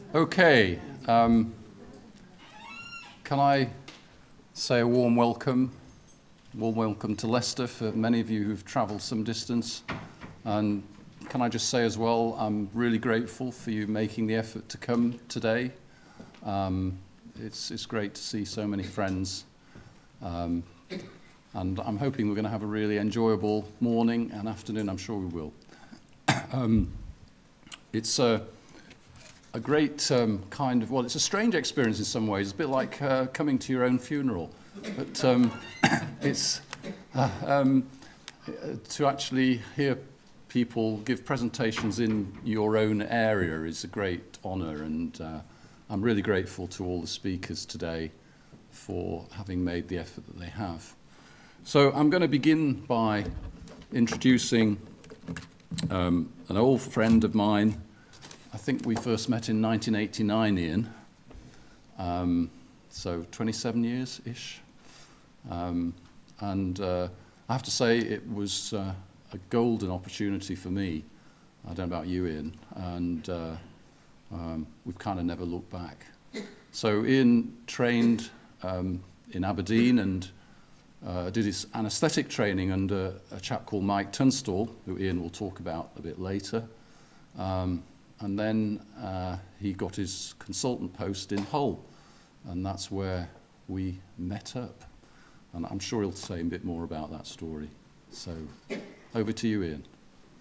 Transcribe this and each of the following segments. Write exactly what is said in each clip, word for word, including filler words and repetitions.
Okay, um, can I say a warm welcome, warm welcome to Leicester for many of you who've travelled some distance, and can I just say as well, I'm really grateful for you making the effort to come today. Um, it's, it's great to see so many friends, um, and I'm hoping we're going to have a really enjoyable morning and afternoon. I'm sure we will. um, it's a A great um, kind of, well, it's a strange experience in some ways. It's a bit like uh, coming to your own funeral. But um, it's uh, um, to actually hear people give presentations in your own area is a great honour, and uh, I'm really grateful to all the speakers today for having made the effort that they have. So I'm going to begin by introducing um, an old friend of mine. I think we first met in nineteen eighty-nine, Ian, um, so twenty-seven years-ish. Um, and uh, I have to say it was uh, a golden opportunity for me. I don't know about you, Ian, and uh, um, we've kind of never looked back. So Ian trained um, in Aberdeen and uh, did his anaesthetic training under a chap called Mike Tunstall, who Ian will talk about a bit later. Um, And then uh, he got his consultant post in Hull, and that's where we met up. And I'm sure he'll say a bit more about that story. So, over to you, Ian.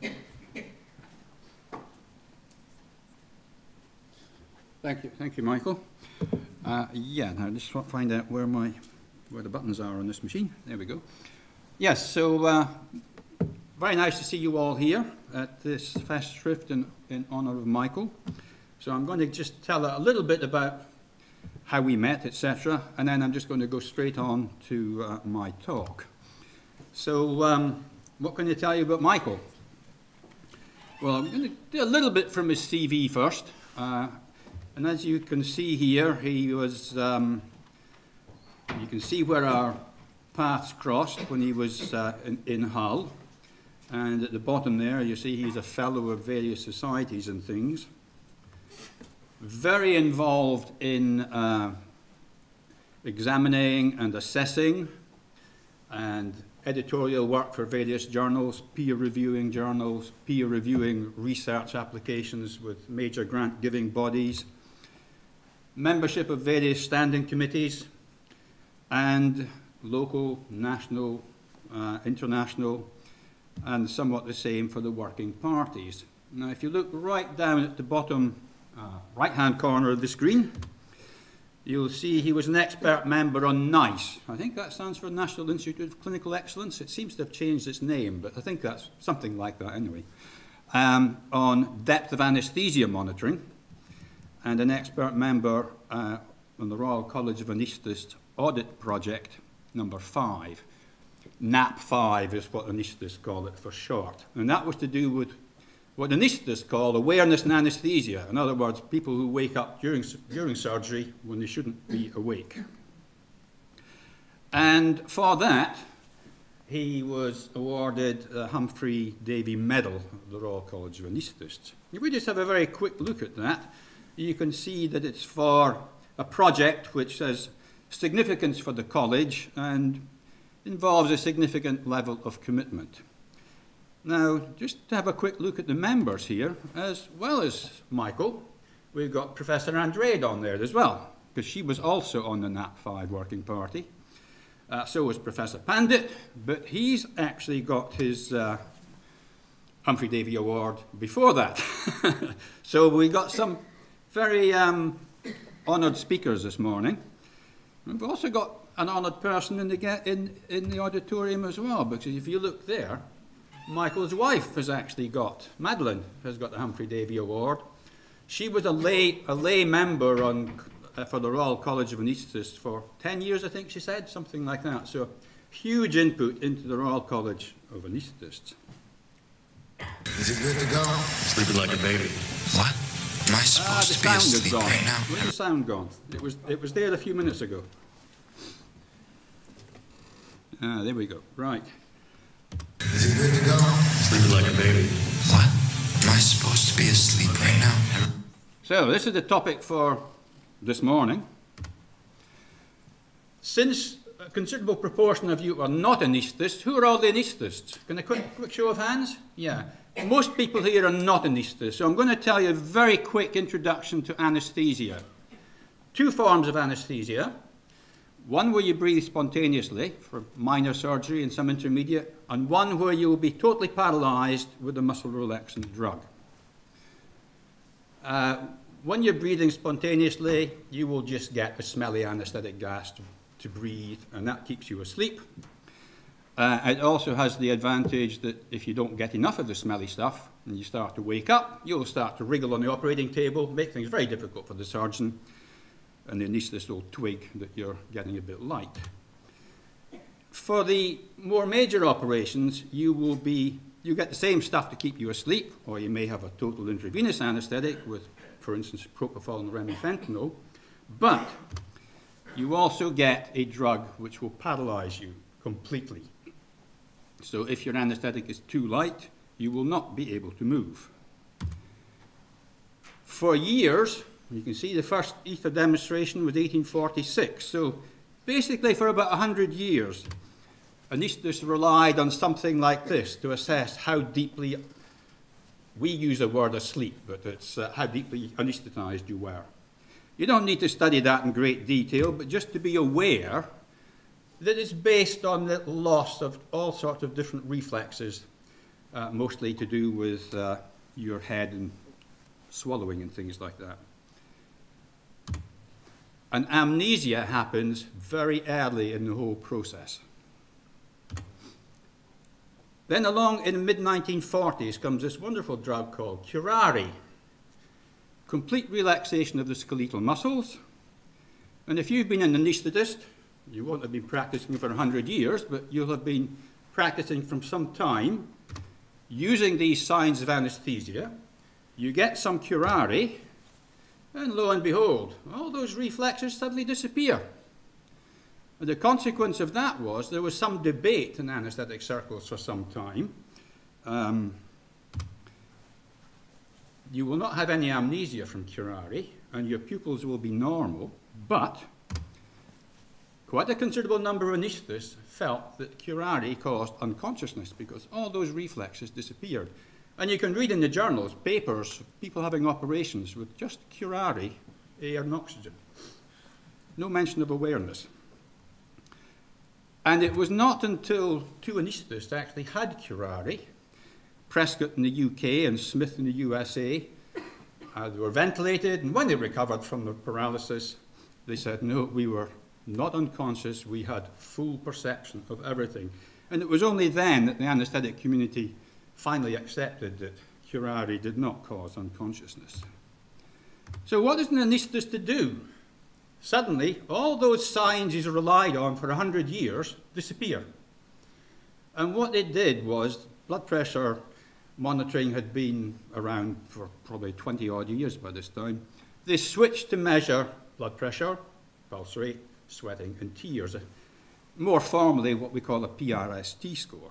Thank you, thank you, Michael. Uh, yeah, now just want to find out where my where the buttons are on this machine. There we go. Yes, so uh, very nice to see you all here at this Festschrift in, in honour of Michael. So I'm going to just tell a little bit about how we met, et cetera, and then I'm just going to go straight on to uh, my talk. So um, what can I tell you about Michael? Well, I'm going to do a little bit from his C V first. Uh, and as you can see here, he was, um, you can see where our paths crossed when he was uh, in, in Hull. And at the bottom there, you see he's a fellow of various societies and things. Very involved in uh, examining and assessing and editorial work for various journals, peer reviewing journals, peer reviewing research applications with major grant giving bodies, membership of various standing committees, and local, national, uh, international, and somewhat the same for the working parties. Now, if you look right down at the bottom uh, right-hand corner of the screen, you'll see he was an expert member on NICE. I think that stands for National Institute of Clinical Excellence. It seems to have changed its name, but I think that's something like that anyway. Um, on depth of anaesthesia monitoring, and an expert member uh, on the Royal College of Anaesthetists Audit Project number five. N A P five is what anaesthetists call it for short. And that was to do with what anaesthetists call awareness in anaesthesia. In other words, people who wake up during, during surgery when they shouldn't be awake. And for that, he was awarded the Humphrey Davy Medal of the Royal College of Anaesthetists. If we just have a very quick look at that, you can see that it's for a project which has significance for the college and involves a significant level of commitment. Now, just to have a quick look at the members here, as well as Michael, we've got Professor Andrade on there as well, because she was also on the N A P five working party. Uh, so was Professor Pandit, but he's actually got his uh, Humphrey Davy Award before that. So we got some very um, honoured speakers this morning. We've also got an honoured person in the, in, in the auditorium as well, because if you look there, Michael's wife has actually got, Madeline has got the Humphrey Davy Award. She was a lay, a lay member on, uh, for the Royal College of Anaesthetists for ten years, I think she said, something like that. So huge input into the Royal College of Anaesthetists. Is it good to go? Sleeping like a baby. What? Am I supposed Ah, the to be sound is asleep gone. right now? Where's the sound gone? It was, it was there a few minutes ago. Ah, there we go. Right. Is it good to go? Sleeping like a baby. What? Am I supposed to be asleep right now? So this is the topic for this morning. Since a considerable proportion of you are not anaesthetists, who are all the anaesthetists? Can I quick, quick show of hands? Yeah. Most people here are not anaesthetists, so I'm going to tell you a very quick introduction to anaesthesia. Two forms of anaesthesia. One where you breathe spontaneously for minor surgery and some intermediate, and one where you will be totally paralysed with a muscle relaxant drug. Uh, when you're breathing spontaneously, you will just get a smelly anaesthetic gas to, to breathe, and that keeps you asleep. Uh, it also has the advantage that if you don't get enough of the smelly stuff and you start to wake up, you'll start to wriggle on the operating table, make things very difficult for the surgeon, and the anaesthetist will twig that you're getting a bit light. For the more major operations, you will be, you get the same stuff to keep you asleep, or you may have a total intravenous anaesthetic with, for instance, propofol and remifentanil, but you also get a drug which will paralyze you completely. So if your anaesthetic is too light, you will not be able to move. For years, you can see the first ether demonstration was eighteen forty-six. So basically for about one hundred years, anaesthetists relied on something like this to assess how deeply, we use the word asleep, but it's uh, how deeply anaesthetized you were. You don't need to study that in great detail, but just to be aware that it's based on the loss of all sorts of different reflexes, uh, mostly to do with uh, your head and swallowing and things like that. And amnesia happens very early in the whole process. Then along in the mid nineteen forties comes this wonderful drug called curare. Complete relaxation of the skeletal muscles. And if you've been an anaesthetist, you won't have been practicing for one hundred years, but you'll have been practicing from some time using these signs of anaesthesia. You get some curare, and lo and behold, all those reflexes suddenly disappear. And the consequence of that was there was some debate in anaesthetic circles for some time. Um, you will not have any amnesia from curare, and your pupils will be normal, but quite a considerable number of anaesthetists felt that curare caused unconsciousness because all those reflexes disappeared. And you can read in the journals, papers, people having operations with just curare, air and oxygen. No mention of awareness. And it was not until two anaesthetists actually had curare, Prescott in the U K and Smith in the U S A. Uh, they were ventilated, and when they recovered from the paralysis, they said, no, we were not unconscious, we had full perception of everything. And it was only then that the anaesthetic community finally accepted that curare did not cause unconsciousness. So what is an anaesthetist to do? Suddenly, all those signs he's relied on for one hundred years disappear. And what they did was, blood pressure monitoring had been around for probably twenty odd years by this time. They switched to measure blood pressure, pulse rate, sweating, and tears. More formally, what we call a P R S T score.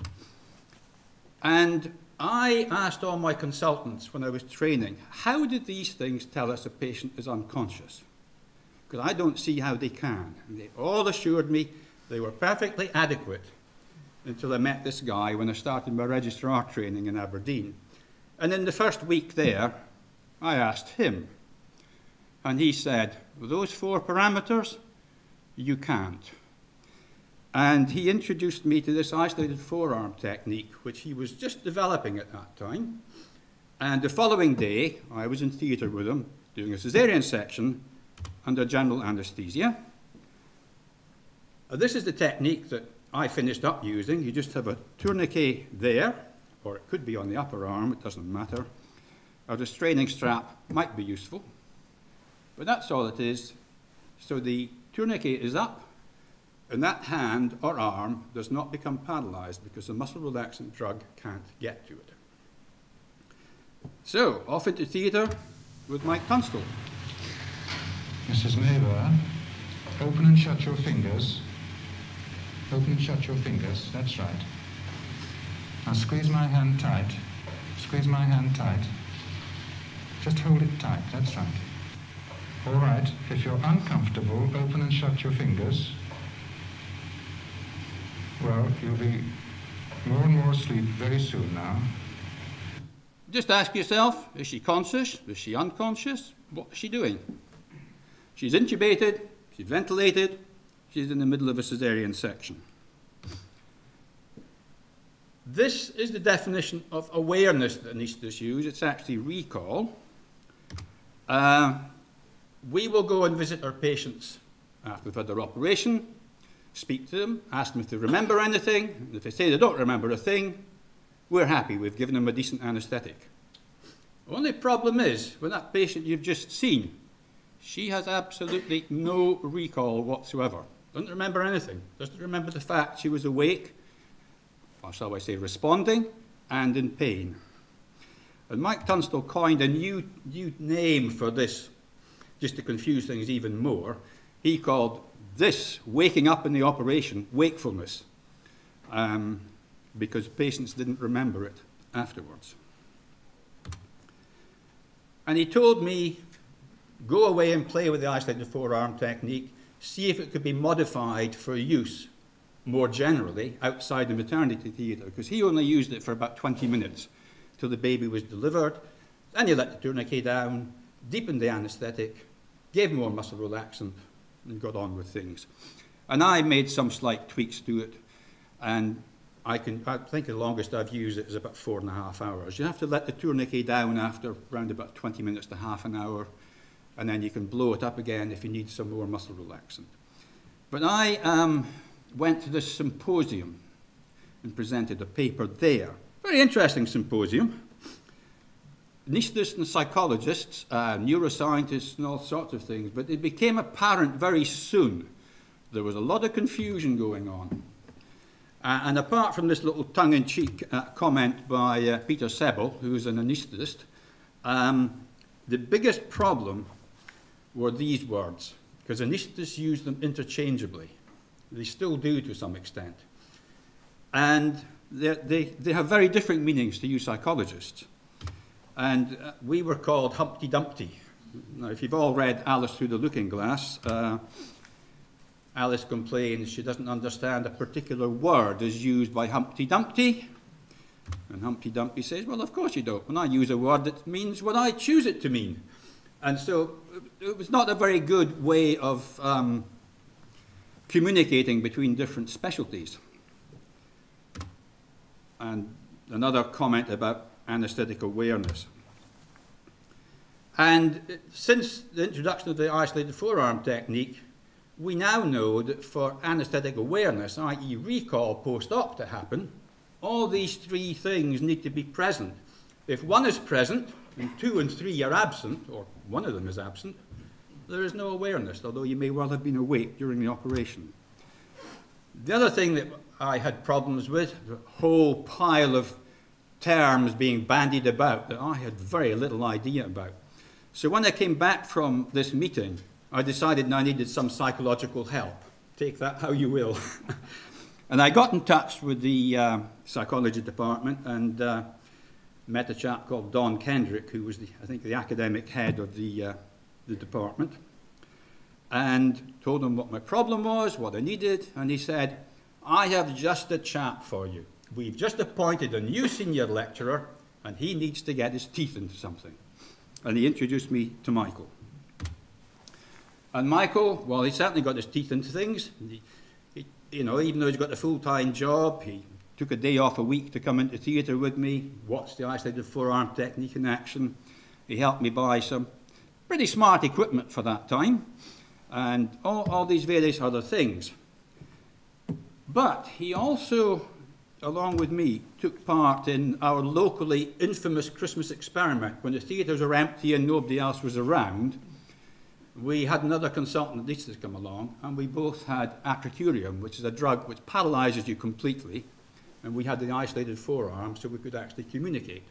And I asked all my consultants when I was training, how did these things tell us a patient is unconscious? Because I don't see how they can. And they all assured me they were perfectly adequate until I met this guy when I started my registrar training in Aberdeen. And in the first week there, I asked him. And he said, with those four parameters, you can't. And he introduced me to this isolated forearm technique, which he was just developing at that time. And the following day, I was in theatre with him, doing a cesarean section under general anaesthesia. Uh, this is the technique that I finished up using. You just have a tourniquet there, or it could be on the upper arm, it doesn't matter. A restraining strap might be useful, but that's all it is. So the tourniquet is up, and that hand or arm does not become paralyzed because the muscle relaxant drug can't get to it. So, off into theatre with Mike Tunstall. Missus Mayburn, open and shut your fingers. Open and shut your fingers, that's right. Now squeeze my hand tight. Squeeze my hand tight. Just hold it tight, that's right. All right, if you're uncomfortable, open and shut your fingers. Well, you'll be more and more asleep very soon now. Just ask yourself, is she conscious? Is she unconscious? What is she doing? She's intubated, she's ventilated, she's in the middle of a cesarean section. This is the definition of awareness that anaesthetists use. It's actually recall. Uh, we will go and visit our patients after we've had their operation, speak to them, ask them if they remember anything. And if they say they don't remember a thing, we're happy. We've given them a decent anaesthetic. The only problem is, with that patient you've just seen, she has absolutely no recall whatsoever. Doesn't remember anything. Doesn't remember the fact she was awake, or shall I say responding, and in pain. And Mike Tunstall coined a new, new name for this, just to confuse things even more. He called this waking up in the operation wakefulness, um, because patients didn't remember it afterwards. And he told me, go away and play with the isolated forearm technique, see if it could be modified for use more generally outside the maternity theatre, because he only used it for about twenty minutes till the baby was delivered. Then he let the tourniquet down, deepened the anaesthetic, gave more muscle relaxant, and got on with things. And I made some slight tweaks to it, and I, can, I think the longest I've used it is about four and a half hours. You have to let the tourniquet down after around about twenty minutes to half an hour, and then you can blow it up again if you need some more muscle relaxant. But I um, went to this symposium and presented a paper there. Very interesting symposium. Anaesthetists and psychologists, uh, neuroscientists and all sorts of things, but it became apparent very soon there was a lot of confusion going on. Uh, and apart from this little tongue-in-cheek uh, comment by uh, Peter Sebel, who's an anaesthetist, um, the biggest problem were these words, because anaesthetists use them interchangeably. They still do to some extent. And they, they have very different meanings to you psychologists. And uh, we were called Humpty Dumpty. Now, if you've all read Alice Through the Looking Glass, uh, Alice complains she doesn't understand a particular word is used by Humpty Dumpty. And Humpty Dumpty says, well, of course you don't. When I use a word, it means what I choose it to mean. And so it was not a very good way of um, communicating between different specialties. And another comment about anaesthetic awareness. And since the introduction of the isolated forearm technique, we now know that for anaesthetic awareness, that is recall post-op to happen, all these three things need to be present. If one is present and two and three are absent, or one of them is absent, there is no awareness, although you may well have been awake during the operation. The other thing that I had problems with, the whole pile of terms being bandied about that I had very little idea about. So when I came back from this meeting, I decided I needed some psychological help. Take that how you will. And I got in touch with the uh, psychology department and uh, met a chap called Don Kendrick, who was, the, I think, the academic head of the, uh, the department, and told him what my problem was, what I needed, and he said, I have just a chap for you. We've just appointed a new senior lecturer, and he needs to get his teeth into something. And he introduced me to Michael. And Michael, well, he certainly got his teeth into things. He, he, you know, even though he's got a full-time job, he took a day off a week to come into theatre with me, watch the isolated forearm technique in action. He helped me buy some pretty smart equipment for that time, and all, all these various other things. But he also, along with me, took part in our locally infamous Christmas experiment. When the theatres were empty and nobody else was around, we had another consultant anaesthetist come along, and we both had atracurium, which is a drug which paralyzes you completely, and we had the isolated forearm so we could actually communicate.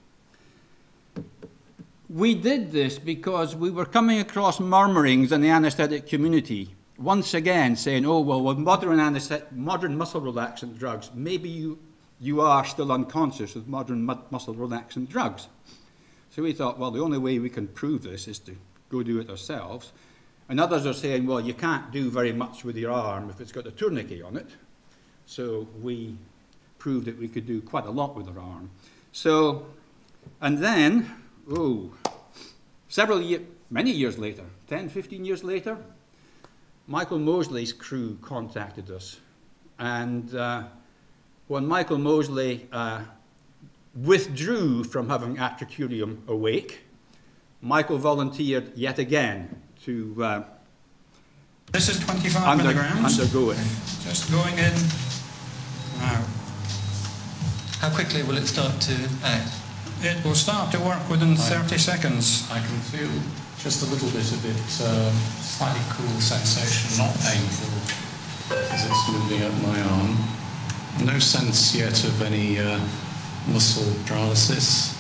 We did this because we were coming across murmurings in the anaesthetic community, once again saying, oh, well, with modern, modern muscle relaxant drugs, maybe you, you are still unconscious with modern mu muscle relaxant drugs. So we thought, well, the only way we can prove this is to go do it ourselves. And others are saying, well, you can't do very much with your arm if it's got a tourniquet on it. So we proved that we could do quite a lot with our arm. So, and then, oh, several years, many years later, ten, fifteen years later, Michael Mosley's crew contacted us. And uh, when Michael Mosley uh, withdrew from having atracurium awake, Michael volunteered yet again to uh, This is twenty-five under, milligrams. undergo it. Just going in now. How quickly will it start to act? It will start to work within thirty seconds. I can feel just a little bit of it, uh, slightly cool sensation, not painful, as it's moving up my arm. No sense yet of any uh, muscle paralysis.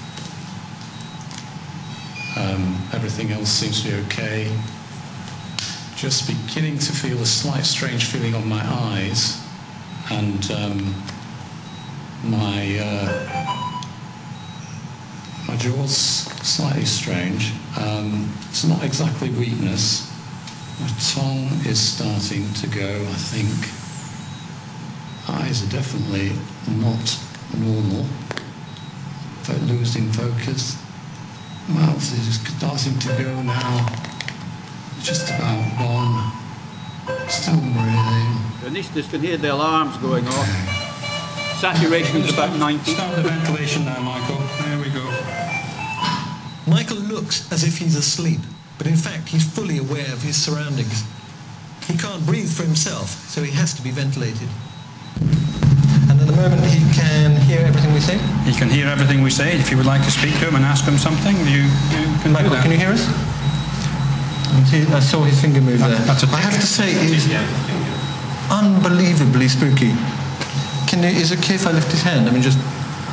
Um, everything else seems to be okay. Just beginning to feel a slight strange feeling on my eyes, and um, my uh, my jaw's slightly strange. Um, it's not exactly weakness. My tongue is starting to go, I think. Eyes are definitely not normal. But losing focus. Mouth is starting to go now. Just about gone. Still breathing. The anaesthetist can hear the alarms going off. Saturation is about ninety. Start the ventilation now, Michael. There we go. Michael looks as if he's asleep, but in fact he's fully aware of his surroundings. He can't breathe for himself, so he has to be ventilated. And at the moment he can hear everything we say. He can hear everything we say. If you would like to speak to him and ask him something, you, you can Michael, do that. can you hear us? I saw his finger move there. That's a I have to say, it is unbelievably spooky. Can you, is it okay if I lift his hand? I mean, just...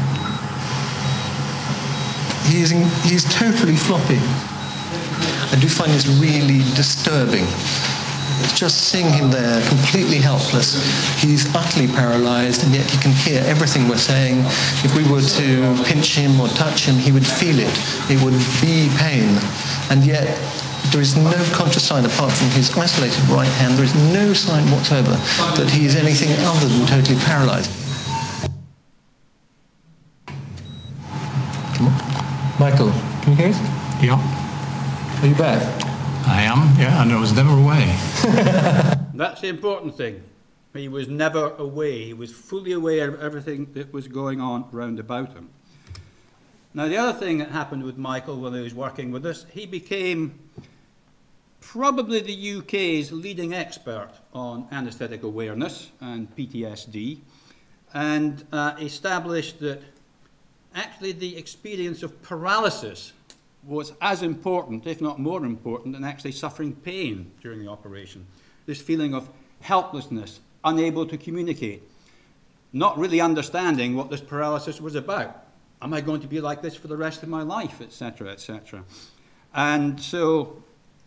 He is in, he's totally floppy. I do find this really disturbing. Just seeing him there, completely helpless. He's utterly paralysed, and yet he can hear everything we're saying. If we were to pinch him or touch him, he would feel it. It would be pain. And yet, there is no conscious sign apart from his isolated right hand. There is no sign whatsoever that he is anything other than totally paralysed. Michael, can you hear us? Yeah, Are you back? I am, yeah, and I was never away. That's the important thing. He was never away. He was fully aware of everything that was going on round about him. Now, the other thing that happened with Michael when he was working with us, he became probably the U K's leading expert on anaesthetic awareness and P T S D, and uh, established that actually the experience of paralysis was as important, if not more important, than actually suffering pain during the operation. This feeling of helplessness, unable to communicate, not really understanding what this paralysis was about. Am I going to be like this for the rest of my life, et cetera, et cetera. And so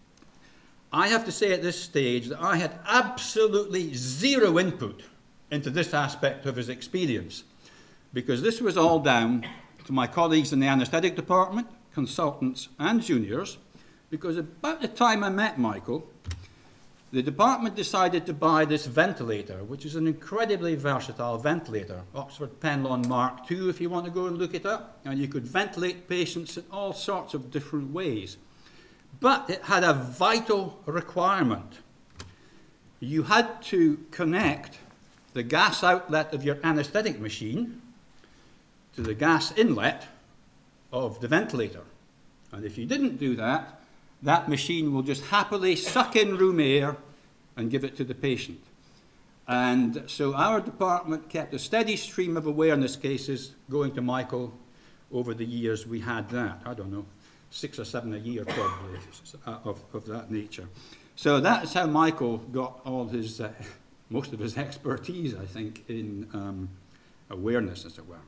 I have to say at this stage that I had absolutely zero input into this aspect of his experience, because this was all down to my colleagues in the anaesthetic department, consultants and juniors, because about the time I met Michael, the department decided to buy this ventilator, which is an incredibly versatile ventilator, Oxford Penlon Mark two, if you want to go and look it up, and you could ventilate patients in all sorts of different ways. But it had a vital requirement. You had to connect the gas outlet of your anaesthetic machine to the gas inlet of the ventilator. And if you didn't do that, that machine will just happily suck in room air and give it to the patient. And so our department kept a steady stream of awareness cases going to Michael over the years we had that. I don't know, six or seven a year probably, of, of that nature. So that's how Michael got all his, uh, most of his expertise, I think, in um, awareness, as it were.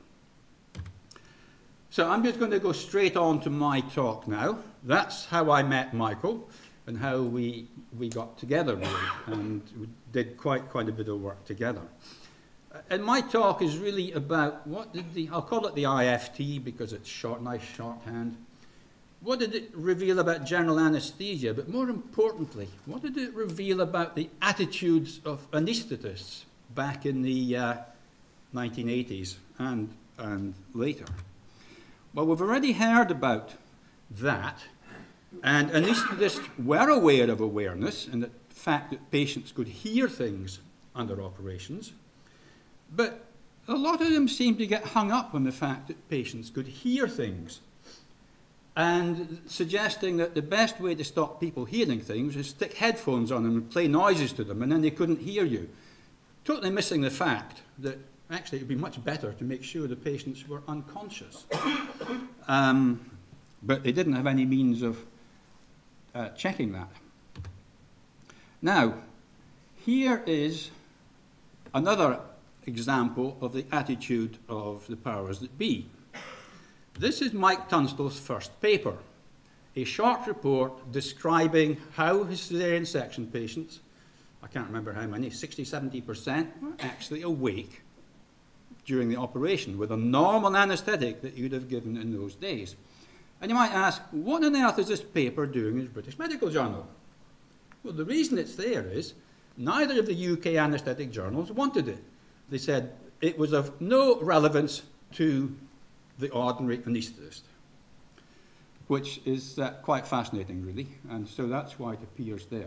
So I'm just going to go straight on to my talk now. That's how I met Michael and how we, we got together, really, and we did quite, quite a bit of work together. And my talk is really about what did the, I'll call it the I F T because it's short, nice shorthand. What did it reveal about general anaesthesia? But more importantly, what did it reveal about the attitudes of anaesthetists back in the uh, nineteen eighties and, and later? Well, we've already heard about that, and anaesthetists were aware of awareness and the fact that patients could hear things under operations, but a lot of them seem to get hung up on the fact that patients could hear things, and suggesting that the best way to stop people hearing things is stick headphones on them and play noises to them, and then they couldn't hear you. Totally missing the fact that actually it would be much better to make sure the patients were unconscious. um, but they didn't have any means of uh, checking that. Now, here is another example of the attitude of the powers that be. This is Mike Tunstall's first paper, a short report describing how his cesarean section patients, I can't remember how many, sixty, seventy percent, were actually awake during the operation with a normal anaesthetic that you'd have given in those days. And you might ask, what on earth is this paper doing in the British Medical Journal? Well, the reason it's there is neither of the U K anaesthetic journals wanted it. They said it was of no relevance to the ordinary anaesthetist, which is uh, quite fascinating, really, and so that's why it appears there.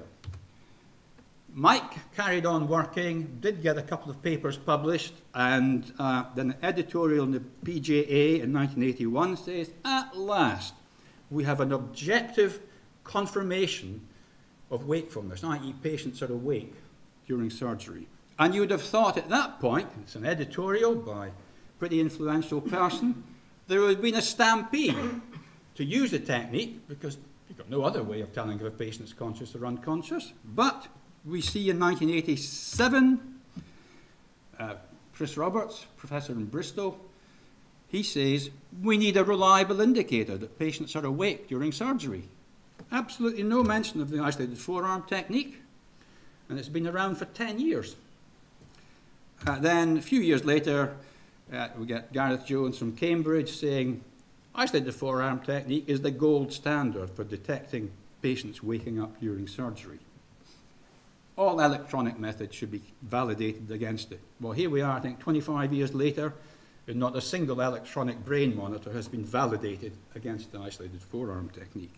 Mike carried on working, did get a couple of papers published, and uh, then an editorial in the P J A in nineteen eighty-one says, at last, we have an objective confirmation of wakefulness, that is patients are awake during surgery. And you would have thought at that point, it's an editorial by a pretty influential person, there would have been a stampede to use the technique because you've got no other way of telling if a patient's conscious or unconscious. But we see in nineteen eighty-seven, uh, Chris Roberts, professor in Bristol, he says, we need a reliable indicator that patients are awake during surgery. Absolutely no mention of the isolated forearm technique, and it's been around for ten years. Uh, then a few years later, uh, we get Gareth Jones from Cambridge saying, isolated forearm technique is the gold standard for detecting patients waking up during surgery. All electronic methods should be validated against it. Well, here we are, I think, twenty-five years later, and not a single electronic brain monitor has been validated against the isolated forearm technique.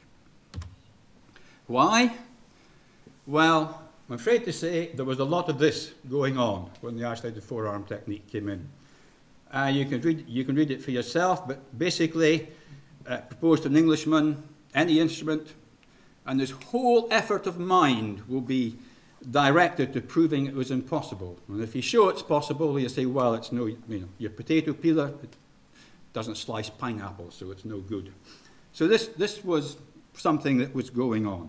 Why? Well, I'm afraid to say there was a lot of this going on when the isolated forearm technique came in. Uh, you, can read, you can read it for yourself, but basically, uh, proposed an Englishman, any instrument, and this whole effort of mind will be directed to proving it was impossible. And if you show it's possible, you say, well, it's no, you know, your potato peeler, it doesn't slice pineapple, so it's no good. So this, this was something that was going on.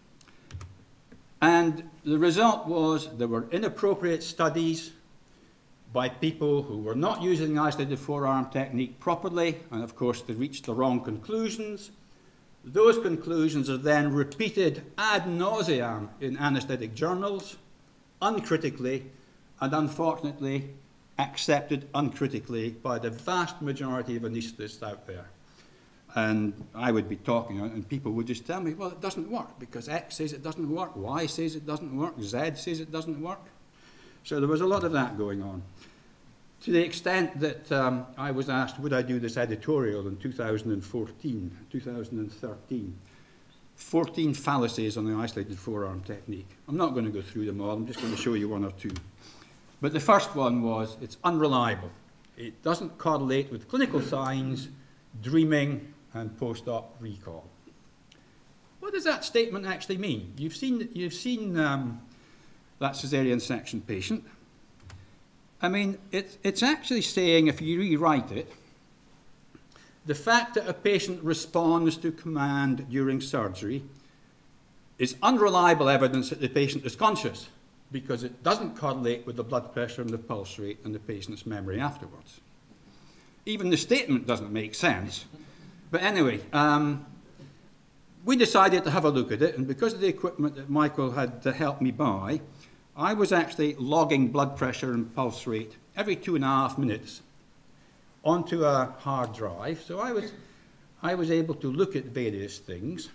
And the result was there were inappropriate studies by people who were not using the isolated forearm technique properly, and of course they reached the wrong conclusions. Those conclusions are then repeated ad nauseam in anaesthetic journals, uncritically, and unfortunately accepted uncritically by the vast majority of anaesthetists out there. And I would be talking, and people would just tell me, well, it doesn't work, because X says it doesn't work, Y says it doesn't work, Z says it doesn't work. So there was a lot of that going on. To the extent that um, I was asked, would I do this editorial in two thousand fourteen, two thousand thirteen. fourteen fallacies on the isolated forearm technique. I'm not going to go through them all, I'm just going to show you one or two. But the first one was, it's unreliable. It doesn't correlate with clinical signs, dreaming, and post-op recall. What does that statement actually mean? You've seen, you've seen um, that cesarean section patient. I mean, it, it's actually saying, if you rewrite it, the fact that a patient responds to command during surgery is unreliable evidence that the patient is conscious, because it doesn't correlate with the blood pressure and the pulse rate and the patient's memory afterwards. Even the statement doesn't make sense. But anyway, um, we decided to have a look at it, and because of the equipment that Michael had to help me buy, I was actually logging blood pressure and pulse rate every two and a half minutes onto a hard drive. So I was, I was able to look at various things.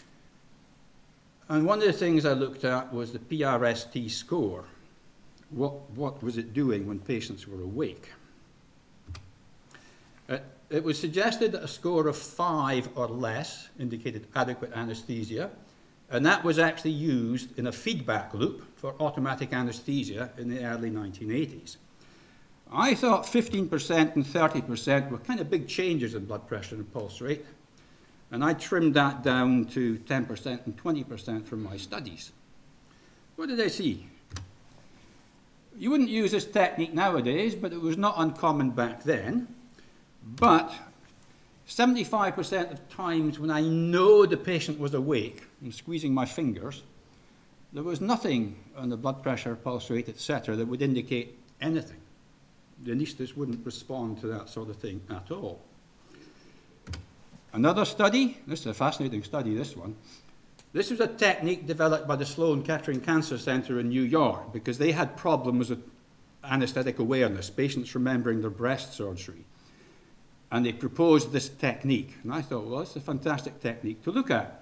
And one of the things I looked at was the P R S T score. What, what was it doing when patients were awake? It, it was suggested that a score of five or less indicated adequate anesthesia, and that was actually used in a feedback loop for automatic anesthesia in the early nineteen eighties. I thought fifteen percent and thirty percent were kind of big changes in blood pressure and pulse rate, and I trimmed that down to ten percent and twenty percent from my studies. What did I see? You wouldn't use this technique nowadays, but it was not uncommon back then. But seventy-five percent of times when I know the patient was awake and squeezing my fingers, there was nothing on the blood pressure, pulse rate, et cetera that would indicate anything. The anaesthetist wouldn't respond to that sort of thing at all. Another study, this is a fascinating study, this one. This was a technique developed by the Sloan Kettering Cancer Center in New York because they had problems with anesthetic awareness, patients remembering their breast surgery. And they proposed this technique. And I thought, well, it's a fantastic technique to look at.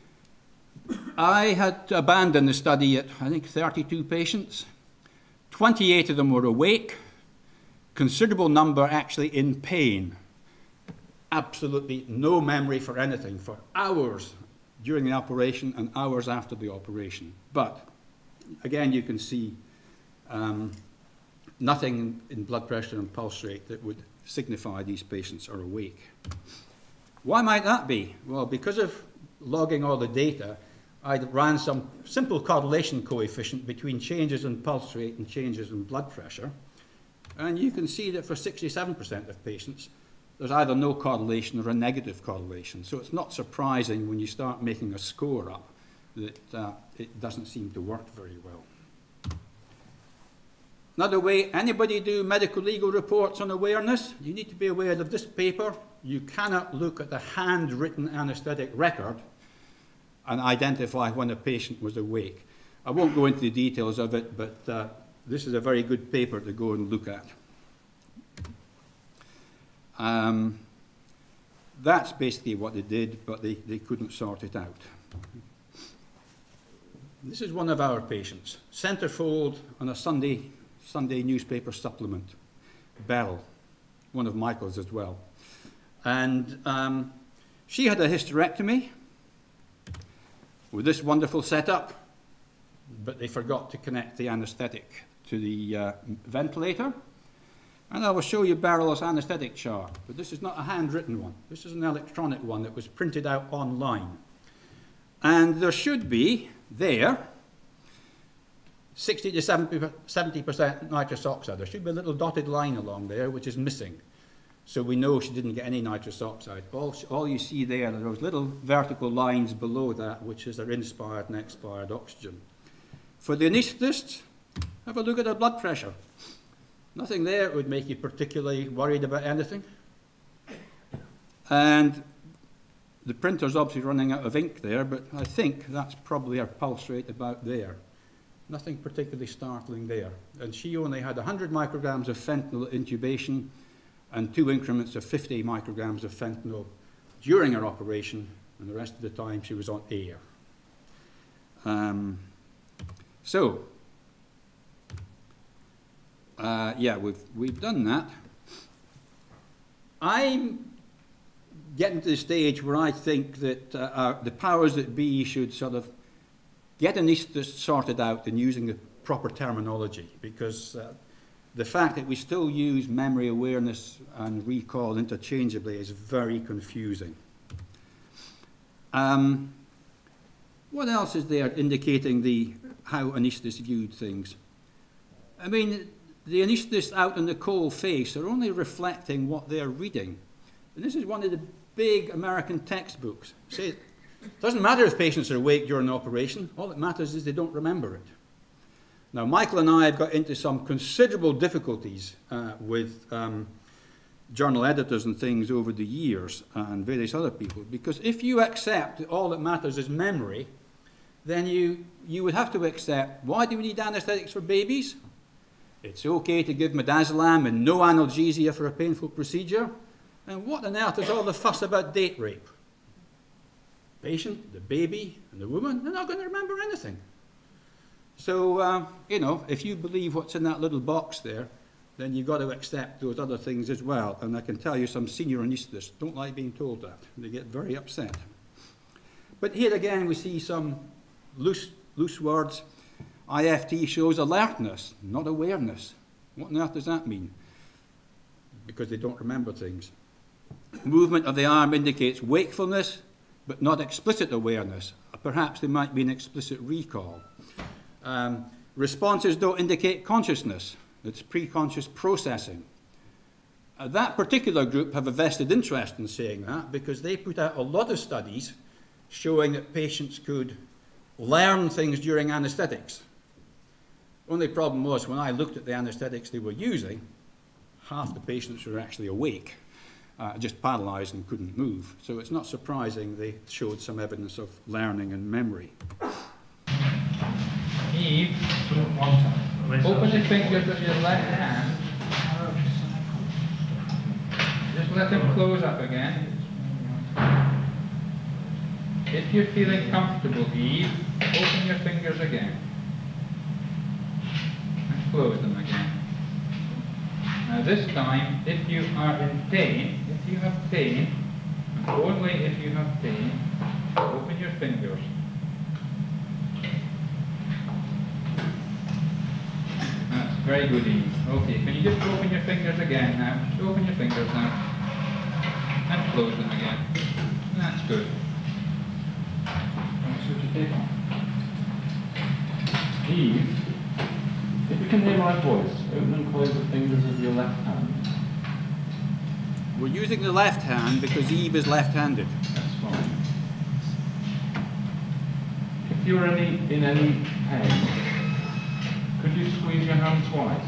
I had to abandon the study at, I think, thirty-two patients. twenty-eight of them were awake. Considerable number actually in pain. Absolutely no memory for anything for hours during the operation and hours after the operation. But again, you can see um, nothing in blood pressure and pulse rate that would signify these patients are awake. Why might that be? Well, because of logging all the data, I ran some simple correlation coefficient between changes in pulse rate and changes in blood pressure. And you can see that for sixty-seven percent of patients, there's either no correlation or a negative correlation. So it's not surprising when you start making a score up that uh, it doesn't seem to work very well. Another way, anybody do medical legal reports on awareness? You need to be aware of this paper. You cannot look at the handwritten anesthetic record and identify when a patient was awake. I won't go into the details of it, but uh, this is a very good paper to go and look at. Um, that's basically what they did, but they, they couldn't sort it out. This is one of our patients, centerfold on a Sunday, Sunday newspaper supplement, Beryl, one of Michael's as well. And um, she had a hysterectomy with this wonderful setup, but they forgot to connect the anesthetic to the uh, ventilator. And I will show you Beryl's anesthetic chart, but this is not a handwritten one. This is an electronic one that was printed out online. And there should be there sixty to seventy percent nitrous oxide. There should be a little dotted line along there which is missing. So we know she didn't get any nitrous oxide. All, all you see there are those little vertical lines below that, which is their inspired and expired oxygen. For the anaesthetist, have a look at her blood pressure. Nothing there would make you particularly worried about anything. And the printer's obviously running out of ink there, but I think that's probably her pulse rate about there. Nothing particularly startling there. And she only had one hundred micrograms of fentanyl at intubation and two increments of fifty micrograms of fentanyl during her operation, and the rest of the time she was on air. Um, so, uh, yeah, we've, we've done that. I'm getting to the stage where I think that uh, our, the powers that be should sort of get anaesthetists sorted out and using the proper terminology, because uh, the fact that we still use memory awareness and recall interchangeably is very confusing. Um, what else is there indicating the, how anaesthetists viewed things? I mean, the anaesthetists out in the cold face are only reflecting what they're reading. And this is one of the big American textbooks. Say, it doesn't matter if patients are awake during an operation. All that matters is they don't remember it. Now, Michael and I have got into some considerable difficulties uh, with um, journal editors and things over the years, and various other people, because if you accept that all that matters is memory, then you, you would have to accept, why do we need anaesthetics for babies? It's okay to give midazolam and no analgesia for a painful procedure. And what on earth is all the fuss about date rape? Patient, the baby, and the woman, they're not going to remember anything. So, uh, you know, if you believe what's in that little box there, then you've got to accept those other things as well. And I can tell you some senior anaesthetists don't like being told that. They get very upset. But here again, we see some loose, loose words. I F T shows alertness, not awareness. What on earth does that mean? Because they don't remember things. Movement of the arm indicates wakefulness, but not explicit awareness. Perhaps there might be an explicit recall. Um, responses don't indicate consciousness. It's pre-conscious processing. Uh, that particular group have a vested interest in saying that because they put out a lot of studies showing that patients could learn things during anaesthetics. Only problem was when I looked at the anaesthetics they were using, half the patients were actually awake, uh, just paralysed and couldn't move. So it's not surprising they showed some evidence of learning and memory. Eve, open the fingers of your left hand. Just let them close up again. If you're feeling comfortable, Eve, open your fingers again. And close them again. Now this time, if you are in pain, if you have pain, and only if you have pain, open your fingers. That's very good, Eve. Okay, can you just open your fingers again now? Just open your fingers now. And close them again. That's good. Eve, if you can hear my voice, open and close the fingers of your left hand. We're using the left hand because Eve is left-handed. That's fine. If you're any, in any pain, could you squeeze your hand twice?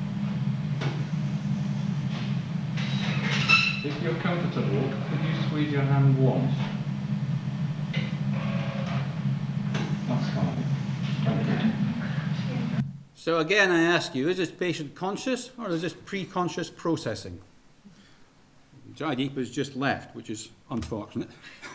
If you're comfortable, could you squeeze your hand once? That's fine. Okay. So again, I ask you, is this patient conscious or is this pre-conscious processing? Jaideep has just left, which is unfortunate.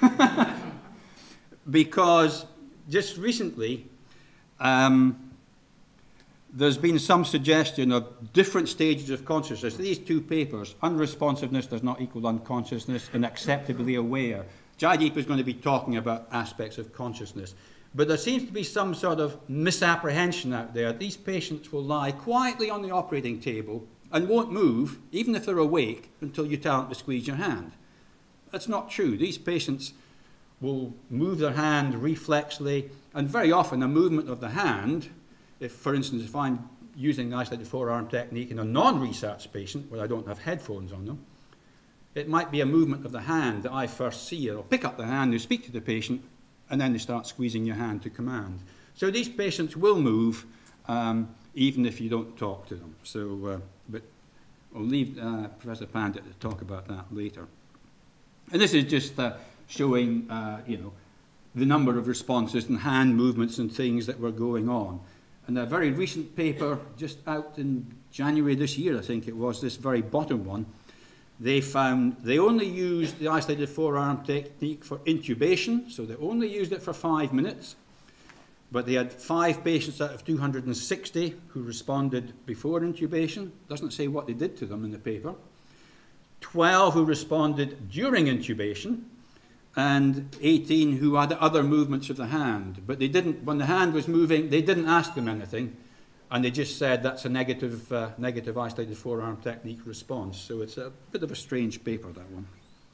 Because just recently, um, there's been some suggestion of different stages of consciousness. These two papers, unresponsiveness does not equal unconsciousness and acceptably aware. Jaideep is going to be talking about aspects of consciousness. But there seems to be some sort of misapprehension out there. These patients will lie quietly on the operating table and won't move, even if they're awake, until you tell them to squeeze your hand. That's not true. These patients will move their hand reflexly, and very often a movement of the hand, if, for instance, if I'm using the isolated forearm technique in a non-research patient where I don't have headphones on them, it might be a movement of the hand that I first see. I'll pick up the hand and speak to the patient, and then they start squeezing your hand to command. So these patients will move um, even if you don't talk to them. So, uh, but I'll leave uh, Professor Pandit to talk about that later. And this is just uh, showing, uh, you know, the number of responses and hand movements and things that were going on. And a very recent paper, just out in January this year, I think it was, this very bottom one, they found they only used the isolated forearm technique for intubation, so they only used it for five minutes. But they had five patients out of two hundred sixty who responded before intubation. Doesn't say what they did to them in the paper. twelve who responded during intubation, and eighteen who had other movements of the hand. But they didn't, when the hand was moving, they didn't ask them anything. And they just said that's a negative, uh, negative isolated forearm technique response. So it's a bit of a strange paper, that one.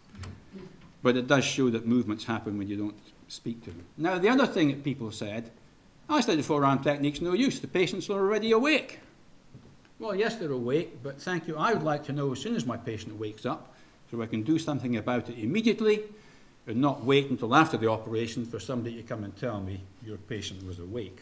But it does show that movements happen when you don't speak to them. Now, the other thing that people said, isolated forearm technique's no use. The patients are already awake. Well, yes, they're awake, but thank you. I would like to know as soon as my patient wakes up so I can do something about it immediately and not wait until after the operation for somebody to come and tell me your patient was awake.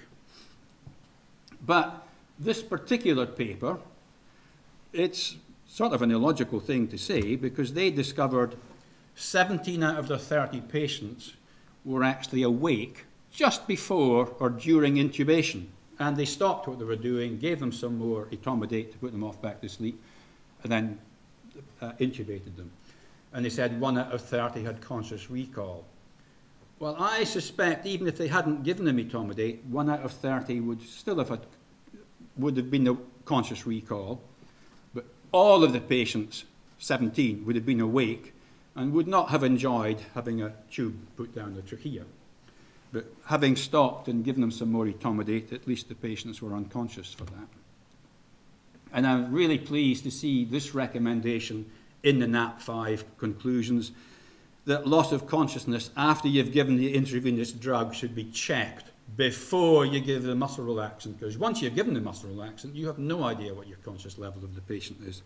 But this particular paper, it's sort of an illogical thing to say because they discovered seventeen out of their thirty patients were actually awake just before or during intubation. And they stopped what they were doing, gave them some more etomidate to put them off back to sleep, and then uh, intubated them. And they said one out of thirty had conscious recall. Well, I suspect even if they hadn't given them etomidate, one out of thirty would still have had, would have been a conscious recall, but all of the patients, seventeen, would have been awake and would not have enjoyed having a tube put down the trachea. But having stopped and given them some more etomidate, at least the patients were unconscious for that. And I'm really pleased to see this recommendation in the N A P five conclusions, that loss of consciousness after you've given the intravenous drug should be checked before you give the muscle relaxant, because once you've given the muscle relaxant, you have no idea what your conscious level of the patient is.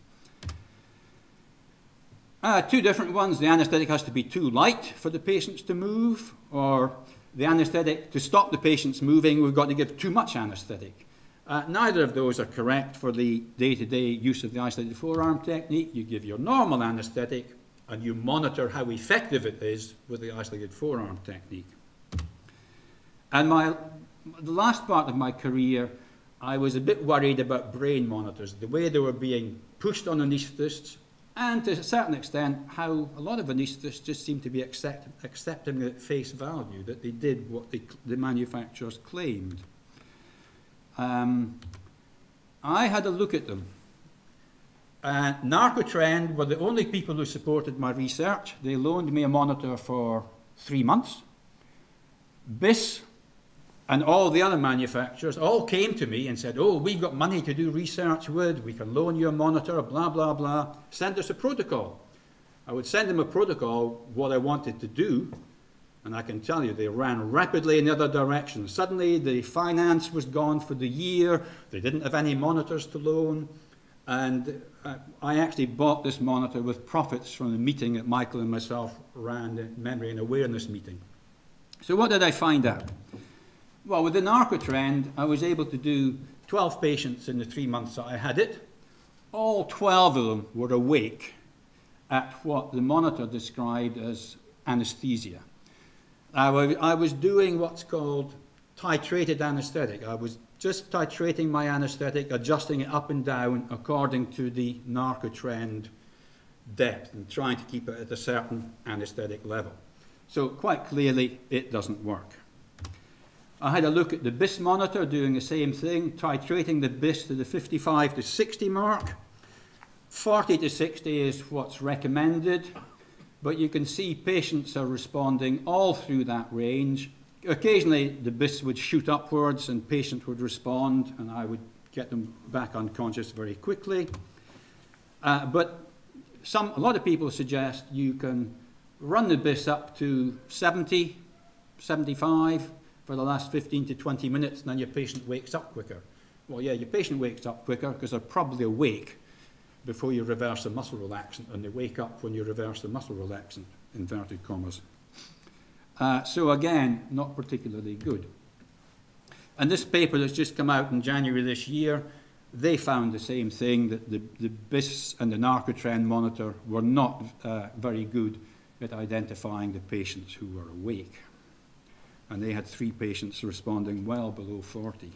Uh, two different ones. The anaesthetic has to be too light for the patients to move, or the anaesthetic, to stop the patients moving, we've got to give too much anaesthetic. Uh, neither of those are correct for the day-to-day use of the isolated forearm technique. You give your normal anaesthetic and you monitor how effective it is with the isolated forearm technique. And my, the last part of my career, I was a bit worried about brain monitors, the way they were being pushed on anaesthetists, and to a certain extent, how a lot of anaesthetists just seemed to be accept, accepting at face value that they did what they, the manufacturers claimed. Um, I had a look at them. Uh, Narcotrend were the only people who supported my research. They loaned me a monitor for three months. B I S and all the other manufacturers all came to me and said, oh, we've got money to do research with, we can loan you a monitor, blah, blah, blah. Send us a protocol. I would send them a protocol, what I wanted to do, and I can tell you they ran rapidly in the other direction. Suddenly the finance was gone for the year, they didn't have any monitors to loan, and uh, I actually bought this monitor with profits from the meeting that Michael and myself ran, the memory and awareness meeting. So what did I find out? Well, with the Narcotrend, I was able to do twelve patients in the three months that I had it. All twelve of them were awake at what the monitor described as anaesthesia. I, I was doing what's called titrated anaesthetic. I was just titrating my anaesthetic, adjusting it up and down according to the Narcotrend depth and trying to keep it at a certain anaesthetic level. So quite clearly, it doesn't work. I had a look at the B I S monitor doing the same thing, titrating the B I S to the fifty-five to sixty mark. forty to sixty is what's recommended, but you can see patients are responding all through that range. Occasionally the B I S would shoot upwards and patients would respond and I would get them back unconscious very quickly. Uh, but some, a lot of people suggest you can run the B I S up to seventy, seventy-five, for the last fifteen to twenty minutes, and then your patient wakes up quicker. Well, yeah, your patient wakes up quicker because they're probably awake before you reverse the muscle relaxant, and they wake up when you reverse the muscle relaxant, inverted commas. Uh, so again, not particularly good. And this paper that's just come out in January this year, they found the same thing, that the, the B I S and the Narcotrend monitor were not uh, very good at identifying the patients who were awake. And they had three patients responding well below forty.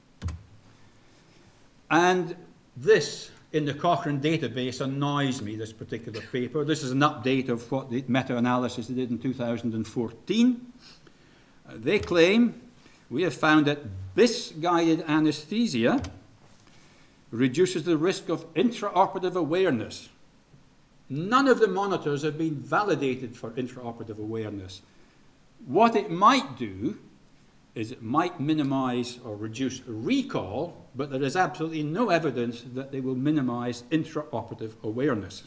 And this, in the Cochrane database, annoys me, this particular paper. This is an update of what the meta-analysis they did in two thousand fourteen. Uh, they claim, we have found that B I S-guided anaesthesia reduces the risk of intraoperative awareness. None of the monitors have been validated for intraoperative awareness. What it might do is it might minimize or reduce recall, but there is absolutely no evidence that they will minimize intraoperative awareness.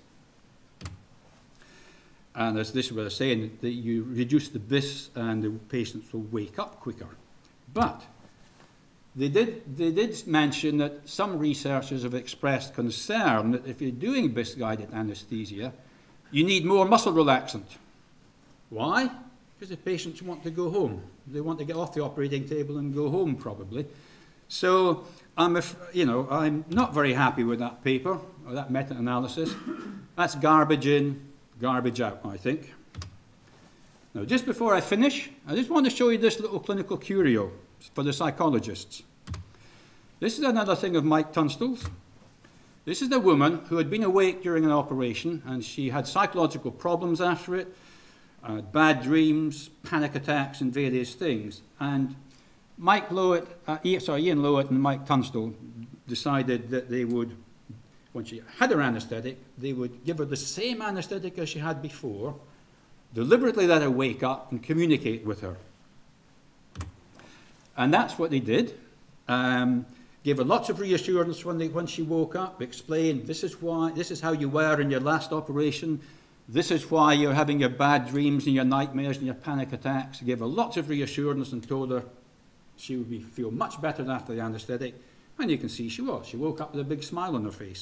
And as this was saying, that you reduce the B I S and the patients will wake up quicker. But they did, they did mention that some researchers have expressed concern that if you're doing B I S-guided anesthesia, you need more muscle relaxant. Why? Because the patients want to go home. They want to get off the operating table and go home, probably. So I'm, a, you know, I'm not very happy with that paper, or that meta-analysis. That's garbage in, garbage out, I think. Now, just before I finish, I just want to show you this little clinical curio for the psychologists. This is another thing of Mike Tunstall's. This is the woman who had been awake during an operation, and she had psychological problems after it, uh, bad dreams, panic attacks, and various things. And Mike Lowett, uh, sorry, Ian Lowett and Mike Tunstall decided that they would, when she had her anaesthetic, they would give her the same anaesthetic as she had before, deliberately let her wake up and communicate with her. And that's what they did. Um, gave her lots of reassurance when, they, when she woke up, explained this is why, this is how you were in your last operation, this is why you're having your bad dreams and your nightmares and your panic attacks. Gave her lots of reassurance and told her she would be, feel much better after the anaesthetic. And you can see she was. She woke up with a big smile on her face.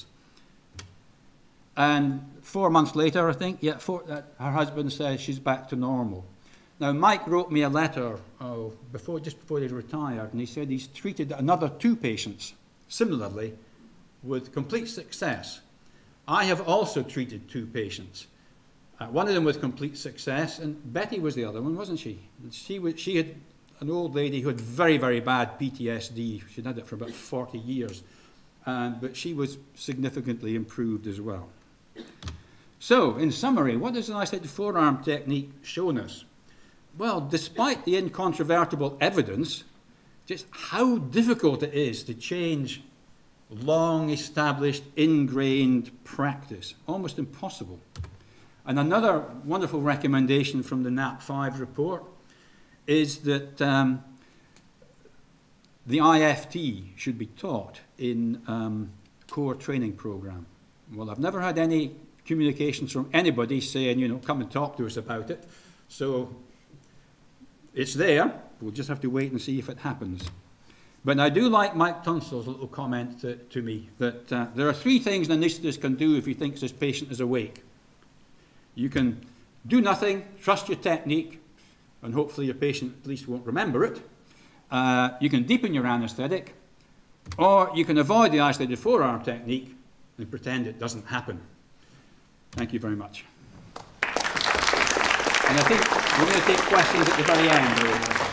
And four months later, I think, yeah, four, uh, her husband says she's back to normal. Now, Mike wrote me a letter oh, before, just before he retired, and he said he's treated another two patients, similarly, with complete success. I have also treated two patients. Uh, one of them with complete success, and Betty was the other one, wasn't she? She, was, she had an old lady who had very, very bad P T S D. She'd had it for about forty years, um, but she was significantly improved as well. So, in summary, what has an isolated forearm technique shown us? Well, despite the incontrovertible evidence, just how difficult it is to change long-established, ingrained practice. Almost impossible. And another wonderful recommendation from the N A P five report is that um, the I F T should be taught in um, core training program. Well, I've never had any communications from anybody saying, you know, come and talk to us about it. So it's there. We'll just have to wait and see if it happens. But I do like Mike Tunstall's little comment to, to me that uh, there are three things an anaesthetist can do if he thinks his patient is awake. You can do nothing, trust your technique, and hopefully your patient at least won't remember it. Uh, you can deepen your anaesthetic, or you can avoid the isolated forearm technique and pretend it doesn't happen. Thank you very much. And I think we're going to take questions at the very end.